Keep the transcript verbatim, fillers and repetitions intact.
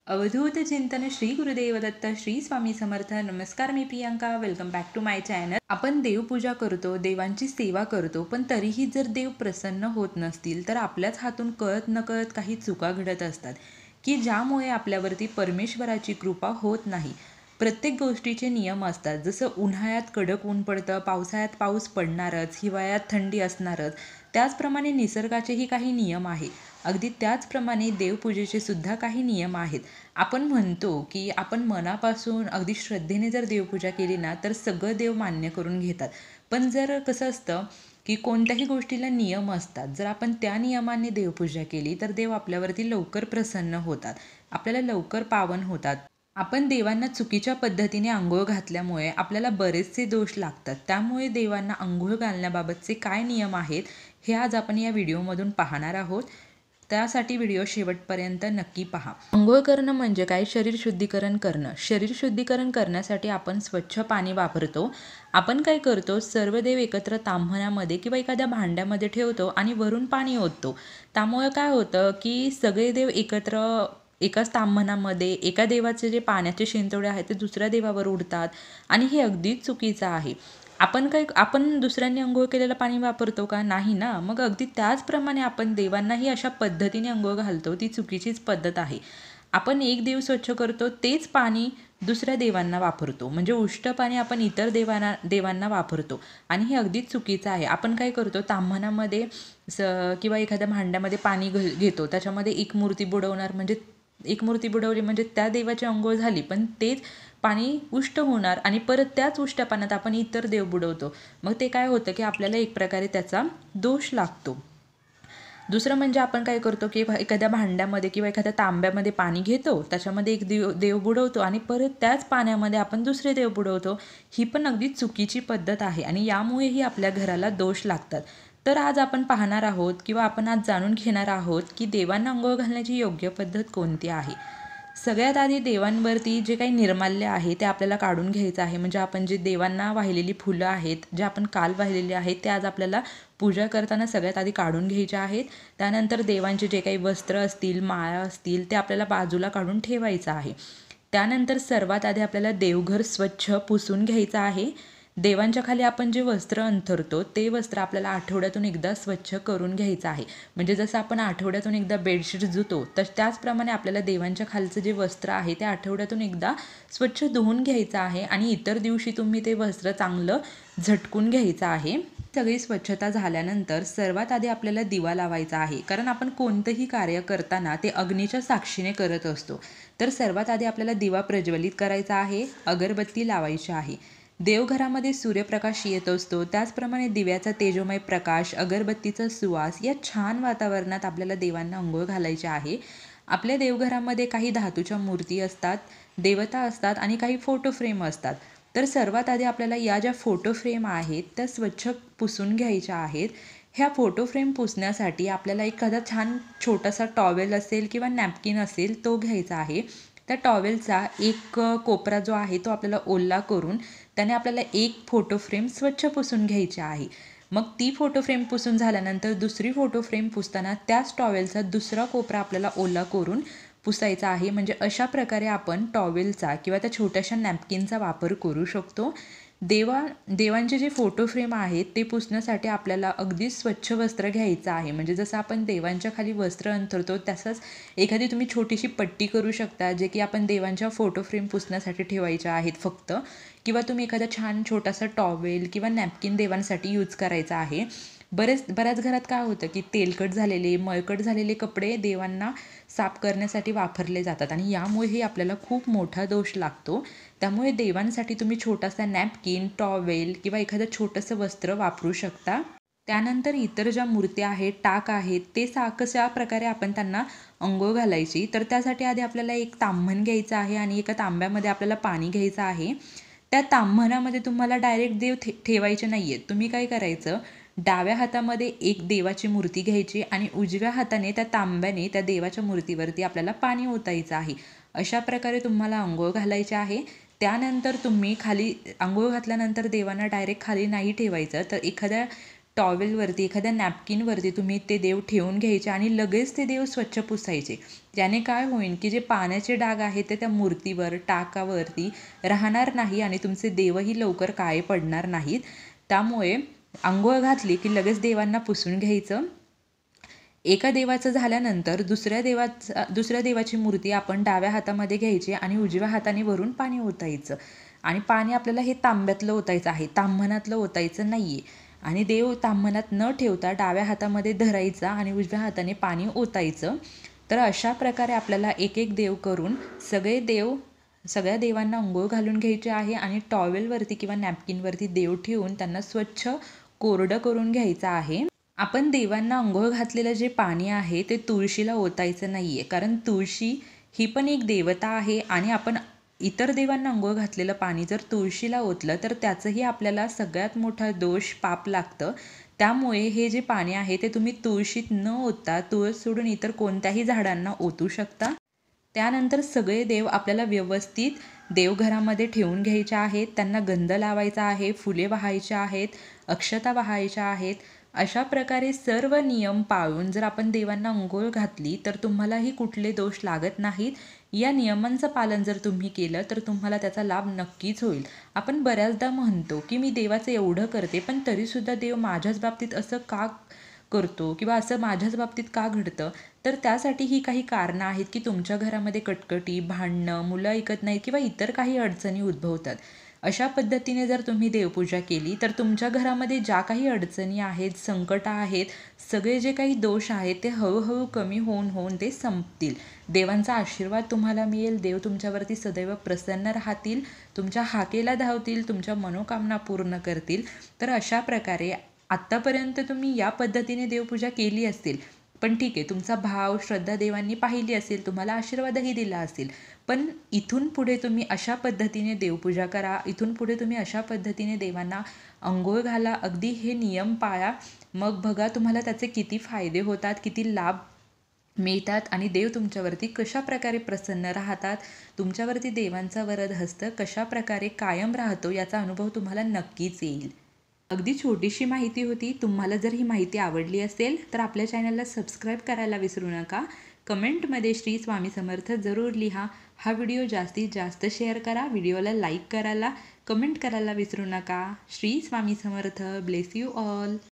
अवधूत चिंतन श्री गुरुदेव दत्त श्री स्वामी समर्थ. नमस्कार, मी Priyanka. Welcome back to my channel. आपण देवपूजा करतो, देवांची सेवा करतो, पण तरीही जर देव प्रसन्न होत नसतील तर आपल्याच हातून कळत नकळत काही चुका घडत असतात की ज्यामुळे आपल्यावरती परमेश्वराची कृपा होत नाही. प्रत्येक गोष्टीचे नियम असतात. जसं उन्हाळ्यात कडक ऊन पडतं, पावसाळ्यात पाऊस पडणारच, हिवाळ्यात थंडी असणारच, त्याचप्रमाणे निसर्गाचेही काही नियम आहे. अगदी त्याचप्रमाणे देवपूजेचे सुद्धा काही नियम आहेत. आपण म्हणतो की आपण मनापासून अगदी श्रद्धेने जर देवपूजा केली ना तर सगळं देव मान्य करून घेतात. पण जर कसं असतं की कोणत्याही गोष्टीला नियम असतात, जर आपण त्या नियमाने देवपूजा केली तर देव आपल्यावरती लवकर प्रसन्न होतात, आपल्याला लवकर पावन होतात. आपण देवांना चुकीच्या पद्धतीने अंघोळ घातल्यामुळे आपल्याला बरेचसे दोष लागतात. त्यामुळे देवांना अंघोळ घालण्याबाबतचे काय नियम आहेत हे आज आपण या व्हिडिओमधून पाहणार आहोत. त्यासाठी व्हिडिओ शेवटपर्यंत नक्की पहा. अंघोळ करणं म्हणजे काय? शरीर शुद्धीकरण करणं. शरीर शुद्धीकरण करण्यासाठी आपण स्वच्छ पाणी वापरतो. आपण काय करतो, सर्व देव एकत्र ताम्हण्यामध्ये किंवा एखाद्या भांड्यामध्ये ठेवतो आणि वरून पाणी ओततो. त्यामुळे काय होतं की सगळे देव एकत्र एकाच ताम्हणामध्ये, एका देवाचे जे पाण्याचे शिंतोडे आहेत ते दुसऱ्या देवावर उडतात आणि हे अगदीच चुकीचं आहे. आपण काय आपण दुसऱ्यांनी अंघोळ केलेलं पाणी वापरतो का? नाही ना. मग अगदी त्याचप्रमाणे आपण देवांनाही अशा पद्धतीने अंघोळ घालतो, ती चुकीचीच पद्धत आहे. आपण एक देव स्वच्छ करतो, तेच पाणी दुसऱ्या देवांना वापरतो, म्हणजे उष्ट पाणी आपण इतर देवांना देवांना वापरतो आणि हे अगदीच चुकीचं आहे. आपण काय करतो, ताम्हणामध्ये स किंवा एखाद्या भांड्यामध्ये पाणी घ घेतो, त्याच्यामध्ये एक मूर्ती बुडवणार, म्हणजे एक मूर्ती बुडवली म्हणजे त्या देवाची अंघोळ झाली, पण तेच पाणी उष्ट होणार आणि परत त्याच उष्ट्या पाण्यात आपण इतर देव बुडवतो. मग ते काय होतं की आपल्याला एक प्रकारे त्याचा दोष लागतो. दुसरं म्हणजे आपण काय करतो की एखाद्या भांड्यामध्ये किंवा एखाद्या तांब्यामध्ये पाणी घेतो, त्याच्यामध्ये एक देव देव बुडवतो आणि परत त्याच पाण्यामध्ये आपण दुसरे देव बुडवतो. ही पण अगदी चुकीची पद्धत आहे आणि यामुळेही आपल्या घराला दोष लागतात. तर आज आपण पाहणार आहोत किंवा आपण आज जाणून घेणार आहोत की देवांना अंघोळ घालण्याची योग्य पद्धत कोणती आहे. सगळ्यात आधी देवांवरती जे काही निर्माल्य आहे ते आपल्याला काढून घ्यायचं आहे. म्हणजे आपण जे देवांना वाहिलेली फुलं आहेत, जे आपण काल वाहिलेली आहेत, ते आज आपल्याला पूजा करताना सगळ्यात आधी काढून घ्यायचे आहेत. त्यानंतर देवांचे जे काही वस्त्र असतील, माळा असतील, ते आपल्याला बाजूला काढून ठेवायचं आहे. त्यानंतर सर्वात आधी आपल्याला देवघर स्वच्छ पुसून घ्यायचं आहे. देवांच्या खाली आपण जे वस्त्र अंथरतो ते वस्त्र आपल्याला आठवड्यातून एकदा स्वच्छ करून घ्यायचं आहे. म्हणजे जसं आपण आठवड्यातून एकदा बेडशीट धुतो, तर त्याचप्रमाणे आपल्याला देवांच्या खालचं जे वस्त्र आहे ते आठवड्यातून एकदा स्वच्छ धुवून घ्यायचं आहे आणि इतर दिवशी तुम्ही ते वस्त्र चांगलं झटकून घ्यायचं आहे. सगळी स्वच्छता झाल्यानंतर सर्वात आधी आपल्याला दिवा लावायचा आहे, कारण आपण कोणतंही कार्य करताना ते अग्नीच्या साक्षीने करत असतो. तर सर्वात आधी आपल्याला दिवा प्रज्वलित करायचा आहे, अगरबत्ती लावायची आहे. देवघरामध्ये सूर्यप्रकाश येत असतो, त्याचप्रमाणे दिव्याचा तेजोमय प्रकाश, अगरबत्तीचा सुवास या छान वातावरणात आपल्याला देवांना अंघोळ घालायचे आहे. आपल्या देवघरामध्ये काही धातूच्या मूर्ती असतात, देवता असतात आणि काही फोटो फ्रेम असतात. तर सर्वात आधी आपल्याला या ज्या फोटो फ्रेम आहेत त्या स्वच्छ पुसून घ्यायच्या आहेत. ह्या फोटो फ्रेम पुसण्यासाठी आपल्याला एखादा छान छोटासा टॉवेल असेल किंवा नॅपकिन असेल तो घ्यायचा आहे. त्या टॉवेलचा एक कोपरा जो आहे तो आपल्याला ओला करून त्याने आपल्याला एक फोटो फ्रेम स्वच्छ पुसून घ्यायची आहे. मग ती फोटो फ्रेम पुसून झाल्यानंतर दुसरी फोटो फ्रेम पुसताना त्याच टॉवेलचा दुसरा कोपरा आपल्याला ओला करून पुसायचा आहे. म्हणजे अशा प्रकारे आपण टॉवेलचा किंवा त्या छोट्याशा नॅपकिनचा वापर करू शकतो. देवा देवांचे जे फोटो फ्रेम आहेत ते पुसण्यासाठी आपल्याला अगदी स्वच्छ वस्त्र घ्यायचं आहे. म्हणजे जसं आपण देवांच्या खाली वस्त्र अंथरतो तसंच एखादी तुम्ही छोटीशी पट्टी करू शकता, जे की आपण देवांच्या फोटो फ्रेम पुसण्यासाठी ठेवायच्या आहेत फक्त, किंवा तुम्ही एखादा छान छोटासा टॉवेल किंवा नॅपकिन देवांसाठी यूज करायचा आहे. बरेच बऱ्याच घरात काय होतं की तेलकट झालेले, मळकट झालेले कपडे देवांना साफ करण्यासाठी वापरले जातात आणि यामुळेही आपल्याला खूप मोठा दोष लागतो. त्यामुळे देवांसाठी तुम्ही छोटासा नॅपकिन, टॉवेल किंवा एखादं छोटंसं वस्त्र वापरू शकता. त्यानंतर इतर ज्या मूर्त्या आहेत, टाक आहेत, ते सा कशा प्रकारे आपण त्यांना अंघोळ घालायची. तर त्यासाठी आधी आपल्याला एक ताम्हण घ्यायचं आहे आणि एका तांब्यामध्ये आपल्याला पाणी घ्यायचं आहे. त्या ताम्हणामध्ये तुम्हाला डायरेक्ट देव ठे ठेवायचे नाही आहेत. तुम्ही काय करायचं, डाव्या हातामध्ये एक देवाची मूर्ती घ्यायची आणि उजव्या हाताने त्या तांब्याने त्या देवाच्या मूर्तीवरती आपल्याला पाणी ओतायचं आहे. अशा प्रकारे तुम्हाला अंघोळ घालायचे आहे. त्यानंतर तुम्ही खाली अंघोळ घातल्यानंतर देवांना डायरेक्ट खाली नाही ठेवायचं, तर एखाद्या टॉवेलवरती एखाद्या नॅपकिनवरती तुम्ही ते देव ठेवून घ्यायचे आणि लगेच ते देव स्वच्छ पुसायचे. त्याने काय होईल की जे पाण्याचे डाग आहेत ते त्या मूर्तीवर टाकावरती राहणार नाही आणि तुमचे देवही लवकर काळे पडणार नाहीत. त्यामुळे अंघोळ घातली की लगेच देवांना पुसून घ्यायचं. एका देवाचं झाल्यानंतर दुसऱ्या देवाचा दुसऱ्या देवाची मूर्ती आपण डाव्या हातामध्ये घ्यायची आणि उजव्या हाताने वरून पाणी ओतायचं. आणि पाणी आपल्याला हे तांब्यातलं ओतायचं आहे, ताम्हणातलं ओतायचं नाही आहे. आणि देव ताम्हणात न ठेवता डाव्या हातामध्ये धरायचा आणि उजव्या हाताने पाणी ओतायचं. तर अशा प्रकारे आपल्याला एक एक देव करून सगळे देव सगळ्या देवांना अंघोळ घालून घ्यायचे आहे आणि टॉवेलवरती किंवा नॅपकिनवरती देव ठेवून त्यांना स्वच्छ कोरडं करून घ्यायचं आहे. आपण देवांना अंघोळ घातलेलं जे पाणी आहे ते तुळशीला ओतायचं नाही आहे, कारण तुळशी ही पण एक देवता आहे आणि आपण इतर देवांना अंघोळ घातलेलं पाणी जर तुळशीला ओतलं तर त्याचंही आपल्याला सगळ्यात मोठा दोष पाप लागतं. त्यामुळे हे जे पाणी आहे ते तुम्ही तुळशीत न ओतता तुळस सोडून इतर कोणत्याही झाडांना ओतू शकता. त्यानंतर सगळे देव आपल्याला व्यवस्थित देवघरामध्ये ठेवून घ्यायचे आहेत. त्यांना गंध लावायचा आहे, फुले वाहायचे आहेत, अक्षता वाहायच्या आहेत. अशा प्रकारे सर्व नियम पाळून जर आपण देवांना अंघोळ घातली तर तुम्हालाही कुठले दोष लागत नाहीत. या नियमांचं पालन जर तुम्ही केलं तर तुम्हाला त्याचा लाभ नक्कीच होईल. आपण बऱ्याचदा म्हणतो की मी देवाचं एवढं करते पण तरीसुद्धा देव माझ्याच बाबतीत असं का करतो किंवा असं माझ्याच बाबतीत का घडतं. तर त्यासाठी ही काही कारणं आहेत की तुमच्या घरामध्ये कटकटी, भांडणं, मुलं ऐकत नाही किंवा इतर काही अडचणी उद्भवतात. अशा पद्धतीने जर तुम्ही देवपूजा केली तर तुमच्या घरामध्ये ज्या काही अडचणी आहेत, संकटं आहेत, सगळे जे काही दोष आहेत ते हळूहळू कमी होऊन होऊन ते संपतील. देवांचा आशीर्वाद तुम्हाला मिळेल. देव तुमच्यावरती सदैव प्रसन्न राहतील, तुमच्या हाकेला धावतील, तुमच्या मनोकामना पूर्ण करतील. तर अशा प्रकारे आत्तापर्यंत तुम्ही या पद्धतीने देवपूजा केली असेल, पण ठीक आहे, तुमचा भाव श्रद्धा देवांनी पाहिली असेल, तुम्हाला आशीर्वादही दिला असेल. पण इथून पुढे तुम्ही अशा पद्धतीने देवपूजा करा, इथून पुढे तुम्ही अशा पद्धतीने देवांना अंघोळ घाला, अगदी हे नियम पाळा. मग बघा तुम्हाला त्याचे किती फायदे होतात, किती लाभ मिळतात आणि देव तुमच्यावरती कशा प्रकारे प्रसन्न राहतात, तुमच्यावरती देवांचा वरद हस्त कशा प्रकारे कायम राहतो याचा अनुभव तुम्हाला नक्कीच येईल. अगदी छोटीशी माहिती होती. तुम्हाला जर ही माहिती आवडली असेल तर आपल्या चॅनलला सबस्क्राईब करायला विसरू नका. कमेंटमध्ये श्री स्वामी समर्थ जरूर लिहा. हा व्हिडिओ जास्तीत जास्त शेअर करा. व्हिडिओला लाईक करायला, कमेंट करायला विसरू नका. Shri Swami Samarth. Bless you all.